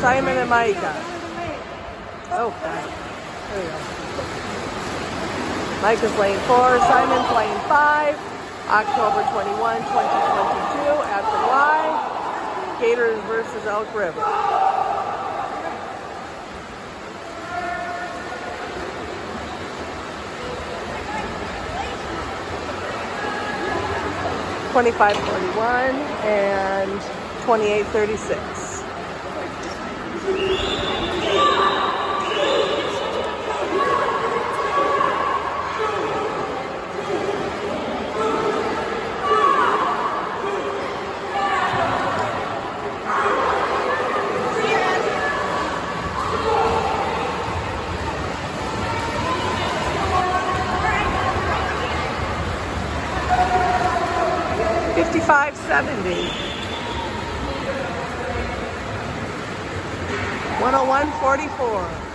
Simon and Micah. Okay. There we go. Micah's lane 4, Simon's lane 5. October 21, 2022 at the Y. Gators versus Elk River. $25.41 and $28.36. $55.70. 101.44.